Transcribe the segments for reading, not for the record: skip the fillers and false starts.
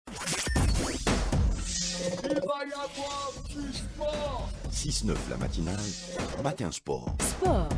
Il va y avoir du sport. 6-9 la matinale, matin sport. Sport.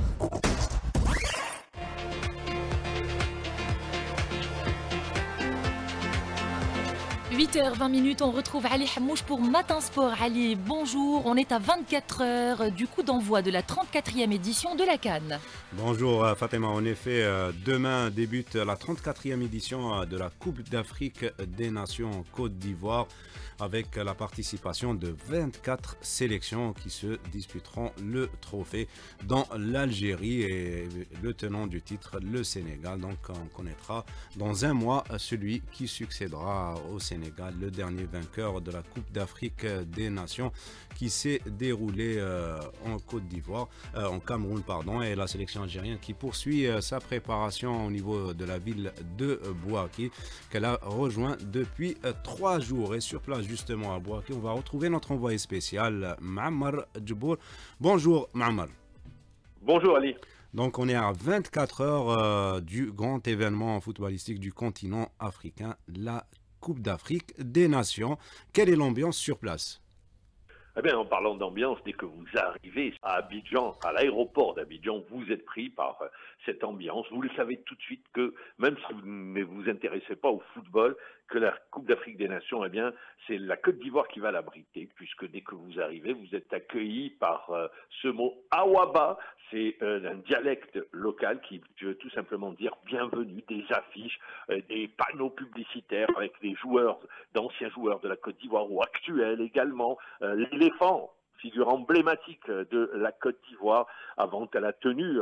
8h20, on retrouve Ali Hamouche pour Matin Sport. Ali, bonjour, on est à 24 heures du coup d'envoi de la 34e édition de la CAN. Bonjour Fatima, en effet, demain débute la 34e édition de la Coupe d'Afrique des Nations en Côte d'Ivoire avec la participation de 24 sélections qui se disputeront le trophée dans l'Algérie et le tenant du titre, le Sénégal. Donc on connaîtra dans un mois celui qui succédera au Sénégal, le dernier vainqueur de la Coupe d'Afrique des Nations qui s'est déroulée en Côte d'Ivoire, en Cameroun pardon, et la sélection algérienne qui poursuit sa préparation au niveau de la ville de Bouaké qu'elle a rejoint depuis 3 jours. Et sur place justement à Bouaké, on va retrouver notre envoyé spécial Ma'amar Djibour. Bonjour Ma'amar. Bonjour Ali. Donc on est à 24 heures du grand événement footballistique du continent africain, la Coupe d'Afrique des Nations. Quelle est l'ambiance sur place ? Eh bien, en parlant d'ambiance, dès que vous arrivez à Abidjan, à l'aéroport d'Abidjan, vous êtes pris par cette ambiance. Vous le savez tout de suite que, même si vous ne vous intéressez pas au football, que la Coupe d'Afrique des Nations, eh bien, c'est la Côte d'Ivoire qui va l'abriter, puisque dès que vous arrivez, vous êtes accueilli par ce mot Awaba. C'est un dialecte local qui veut tout simplement dire bienvenue, des affiches, des panneaux publicitaires avec les joueurs, d'anciens joueurs de la Côte d'Ivoire ou actuels également, l'éléphant, figure emblématique de la Côte d'Ivoire, avant à la tenue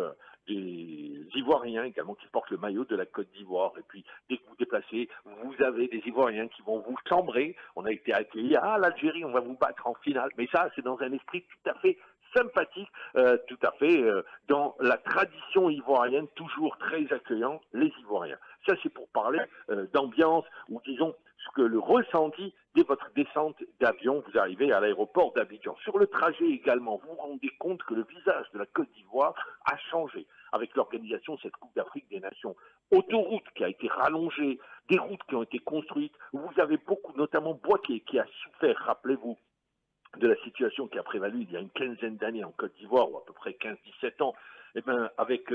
des Ivoiriens également qui portent le maillot de la Côte d'Ivoire. Et puis, dès que vous déplacez, vous avez des Ivoiriens qui vont vous chambrer. On a été accueillis, l'Algérie, on va vous battre en finale. Mais ça, c'est dans un esprit tout à fait sympathique, tout à fait dans la tradition ivoirienne, toujours très accueillant, les Ivoiriens. Ça, c'est pour parler d'ambiance, ou disons, ce que le ressenti dès votre descente d'avion, vous arrivez à l'aéroport d'Abidjan. Sur le trajet également, vous vous rendez compte que le visage de la Côte d'Ivoire a changé avec l'organisation de cette Coupe d'Afrique des Nations. Autoroute qui a été rallongée, des routes qui ont été construites. Vous avez beaucoup, notamment Bouaké, qui a souffert, rappelez-vous, de la situation qui a prévalu il y a une quinzaine d'années en Côte d'Ivoire, ou à peu près 15-17 ans, eh bien, avec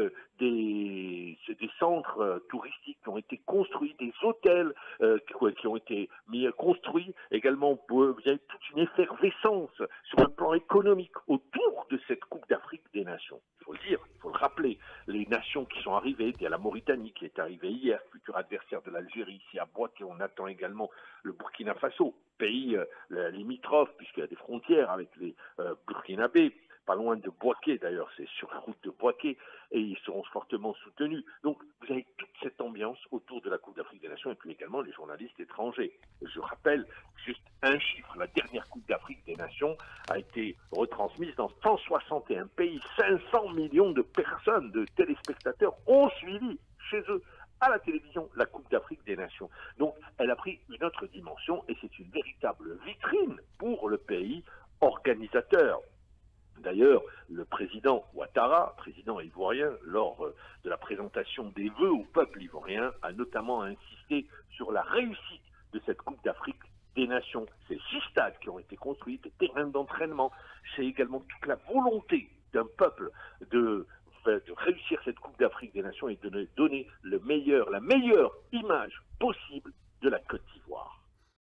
des centres touristiques qui ont été construits, des hôtels qui ont été construits. Également, il y a toute une effervescence sur le plan économique autour de cette Coupe d'Afrique des Nations. Il faut le dire, il faut le rappeler. Les nations qui sont arrivées, il y a la Mauritanie qui est arrivée hier, futur adversaire de l'Algérie, ici à Bouaké, on attend également le Burkina Faso, pays limitrophe, puisqu'il y a des frontières avec les Burkinabés, pas loin de Bouaké d'ailleurs, c'est sur la route de Bouaké, et ils seront fortement soutenus. Donc vous avez toute cette ambiance autour de la Coupe d'Afrique des Nations, et puis également les journalistes étrangers. Je rappelle juste un chiffre, la dernière Coupe d'Afrique des Nations a été retransmise dans 161 pays, 500 millions de personnes, de téléspectateurs ont suivi chez eux à la télévision la Coupe d'Afrique des Nations. Donc elle a pris une autre dimension et c'est une véritable vitrine pour le pays organisateur. D'ailleurs, le président Ouattara, président ivoirien, lors de la présentation des vœux au peuple ivoirien, a notamment insisté sur la réussite de cette Coupe d'Afrique des Nations. C'est 6 stades qui ont été construits, des terrains d'entraînement. C'est également toute la volonté d'un peuple de réussir cette Coupe d'Afrique des Nations et de donner la meilleure image possible de la Côte d'Ivoire.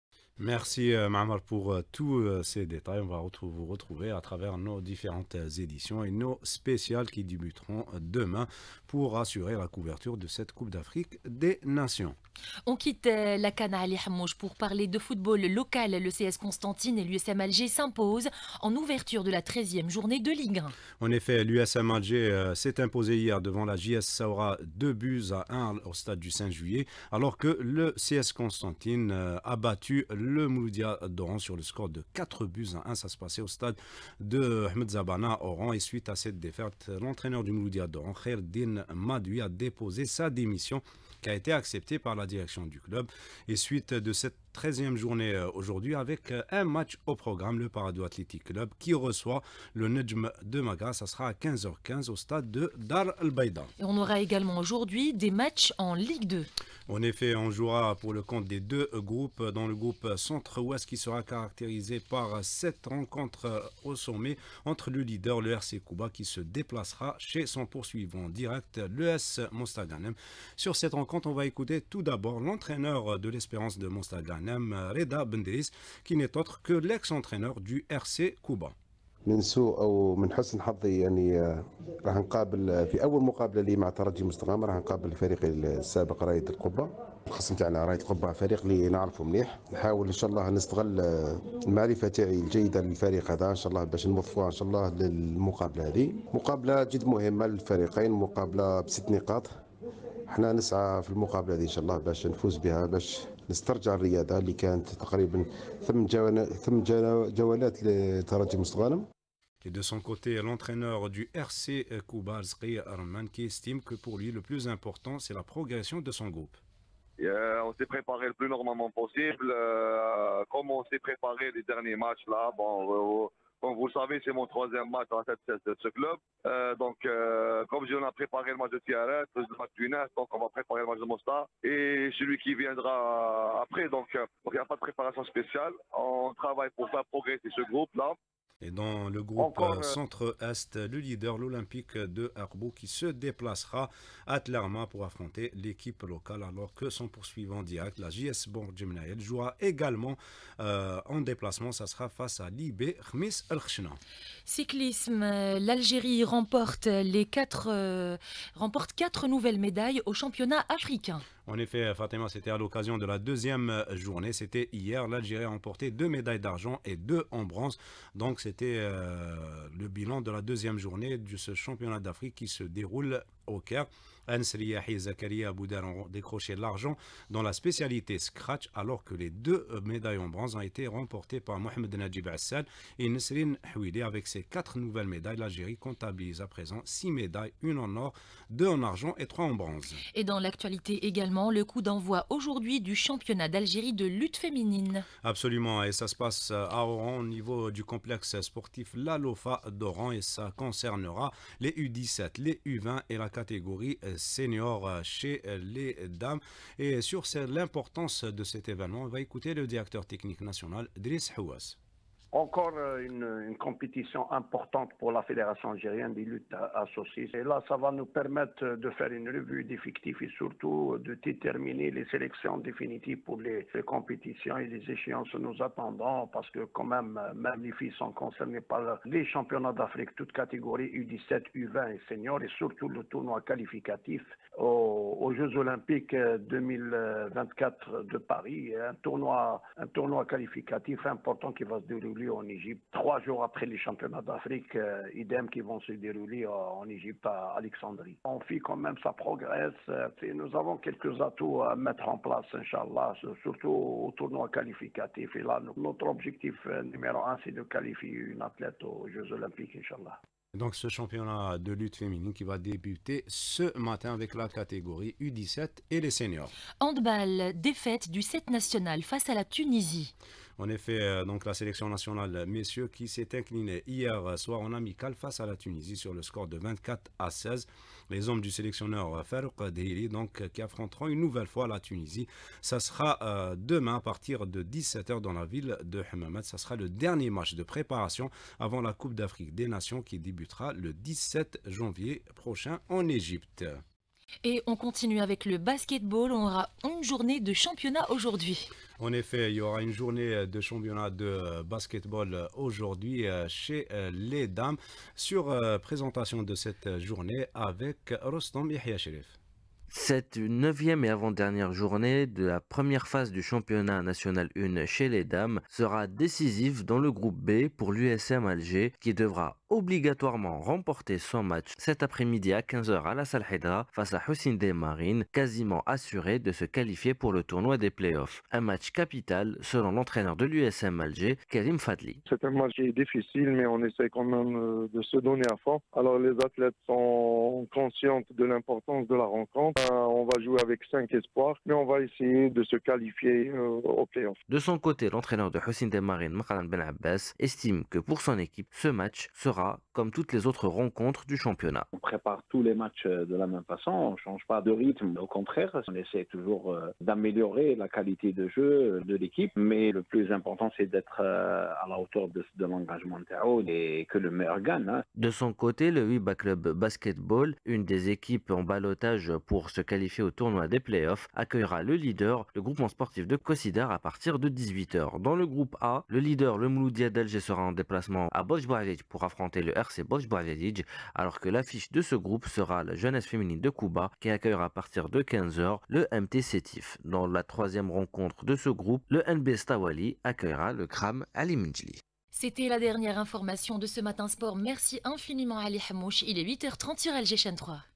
Merci Ma'amar pour tous ces détails. On va vous retrouver à travers nos différentes éditions et nos spéciales qui débuteront demain pour assurer la couverture de cette Coupe d'Afrique des Nations. On quitte la CAN Ali Hamouche pour parler de football local. Le CS Constantine et l'USM Alger s'imposent en ouverture de la 13e journée de Ligue 1. En effet, l'USM Alger s'est imposé hier devant la JS Saoura 2-1 au stade du 5 juillet, alors que le CS Constantine a battu le Mouloudia d'Oran sur le score de 4-1. Ça se passait au stade de Ahmed Zabana Oran. Et suite à cette défaite, l'entraîneur du Mouloudia d'Oran, Khairdine Madoui, a déposé sa démission qui a été acceptée par la direction du club. Et suite de cette 13e journée aujourd'hui avec un match au programme, le Parado Athletic Club qui reçoit le Nejm de Magra. Ça sera à 15h15 au stade de Dar al-Baïda. Et on aura également aujourd'hui des matchs en Ligue 2. En effet, on jouera pour le compte des deux groupes, dans le groupe Centre-Ouest qui sera caractérisé par 7 rencontres au sommet entre le leader, le RC Kouba, qui se déplacera chez son poursuivant direct, l'ES Mostaganem. Sur cette rencontre, on va écouter tout d'abord l'entraîneur de l'Espérance de Mostaganem, Reda Bendris, qui n'est autre que l'ex-entraîneur du RC Kouba. من سوء او من حسن حظي يعني راح نقابل في اول مقابله لي مع ترجي مستقامه راح نقابل الفريق السابق رايه القبه. الخصم تاعنا رايه القبه فريق اللي نعرفه مليح، نحاول ان شاء الله نستغل المعرفه تاعي الجيده للفريق هذا ان شاء الله باش نوظفوها ان شاء الله للمقابله هذه. مقابله جد مهمه للفريقين، مقابله ب6 نقاط. احنا نسعى في المقابله هذه ان شاء الله باش نفوز بها، باش نسترجع الرياده اللي كانت تقريبا 8 جولات لترجي مستغانم. Et de son côté, l'entraîneur du RC Kouba, Zqi Arman, qui estime que pour lui, le plus important, c'est la progression de son groupe. On s'est préparé le plus normalement possible. Comme on s'est préparé les derniers matchs là, comme vous le savez, c'est mon 3e match à la tête de ce club. Comme on a préparé le match de Tiaret, le match du Nes, donc on va préparer le match de Mostar et celui qui viendra après. Donc il n'y a pas de préparation spéciale. On travaille pour faire progresser ce groupe là. Et dans le groupe Centre-Est, le leader, l'Olympique de Arbou, qui se déplacera à Tlerma pour affronter l'équipe locale, alors que son poursuivant direct, la JS Bourg-Djemnaïel, jouera également en déplacement. Ça sera face à l'IB Khmis El-Khchna. Cyclisme, l'Algérie remporte 4 nouvelles médailles au championnat africain. En effet, Fatima, c'était à l'occasion de la 2e journée. C'était hier. L'Algérie a remporté 2 médailles d'argent et 2 en bronze. Donc, c'était le bilan de la 2e journée de ce championnat d'Afrique qui se déroule au Caire. Ansriyahi et Zakaria Aboudar ont décroché l'argent dans la spécialité scratch, alors que les 2 médailles en bronze ont été remportées par Mohamed Najib Assad et Nesrine Houili. Avec ces 4 nouvelles médailles, l'Algérie comptabilise à présent 6 médailles, 1 en or, 2 en argent et 3 en bronze. Et dans l'actualité également, le coup d'envoi aujourd'hui du championnat d'Algérie de lutte féminine. Absolument, et ça se passe à Oran au niveau du complexe sportif La Lofa d'Oran, et ça concernera les U17, les U20 et la catégorie senior chez les dames. Et sur l'importance de cet événement, on va écouter le directeur technique national, Driss Houas. Encore une compétition importante pour la Fédération algérienne des luttes associées. Et là, ça va nous permettre de faire une revue d'effectifs et surtout de déterminer les sélections définitives pour les compétitions et les échéances nous attendons, parce que quand même les filles sont concernées par les championnats d'Afrique, toutes catégories U17, U20 et seniors, et surtout le tournoi qualificatif aux Jeux Olympiques 2024 de Paris, un tournoi qualificatif important qui va se dérouler en Égypte 3 jours après les championnats d'Afrique, idem qui vont se dérouler en Égypte à Alexandrie. On fait quand même, ça progresse. Nous avons quelques atouts à mettre en place, Inch'Allah, surtout au tournoi qualificatif. Et là, notre objectif numéro 1, c'est de qualifier une athlète aux Jeux Olympiques, Inch'Allah. Donc ce championnat de lutte féminine qui va débuter ce matin avec la catégorie U17 et les seniors. Handball, défaite du 7 national face à la Tunisie. En effet, donc la sélection nationale messieurs qui s'est inclinée hier soir en amical face à la Tunisie sur le score de 24-16. Les hommes du sélectionneur Farouk Dehili donc qui affronteront une nouvelle fois la Tunisie. Ça sera demain à partir de 17h dans la ville de Hammamet. Ça sera le dernier match de préparation avant la Coupe d'Afrique des Nations qui débutera le 17 janvier prochain en Égypte. Et on continue avec le basketball. On aura une journée de championnat aujourd'hui. En effet, il y aura une journée de championnat de basketball aujourd'hui chez les dames. Sur présentation de cette journée avec Rostom Yahya Sherif. Cette 9e et avant-dernière journée de la première phase du championnat national 1 chez les dames sera décisive dans le groupe B pour l'USM Alger qui devra obligatoirement remporter son match cet après-midi à 15h à la Salle Haïdra face à Hussein Marine, quasiment assuré de se qualifier pour le tournoi des playoffs. Un match capital selon l'entraîneur de l'USM Alger, Karim Fadli. C'est un match qui est difficile, mais on essaie quand même de se donner à fond. Alors les athlètes sont conscients de l'importance de la rencontre. on va jouer avec 5 espoirs, mais on va essayer de se qualifier au play-off. De son côté, l'entraîneur de Hussein Demarin, Maqran Ben Abbas, estime que pour son équipe, ce match sera comme toutes les autres rencontres du championnat. On prépare tous les matchs de la même façon, on ne change pas de rythme, au contraire, on essaie toujours d'améliorer la qualité de jeu de l'équipe, mais le plus important c'est d'être à la hauteur de l'engagement de Tao et que le meilleur gagne. Hein. De son côté, le Wiba Club Basketball, une des équipes en ballottage pour se qualifier au tournoi des playoffs, accueillera le leader, le groupement sportif de Kossidar, à partir de 18h. Dans le groupe A, le leader, le Mouloudia d'Alger, sera en déplacement à Boj Bouadj pour affronter le RC Boj Bouadj, alors que l'affiche de ce groupe sera la jeunesse féminine de Kouba qui accueillera à partir de 15h le MT Sétif. Dans la troisième rencontre de ce groupe, le NB Stawali accueillera le Kram Ali Minjli. C'était la dernière information de ce matin sport. Merci infiniment Ali Hamouche. Il est 8h30 sur LG Chaîne 3.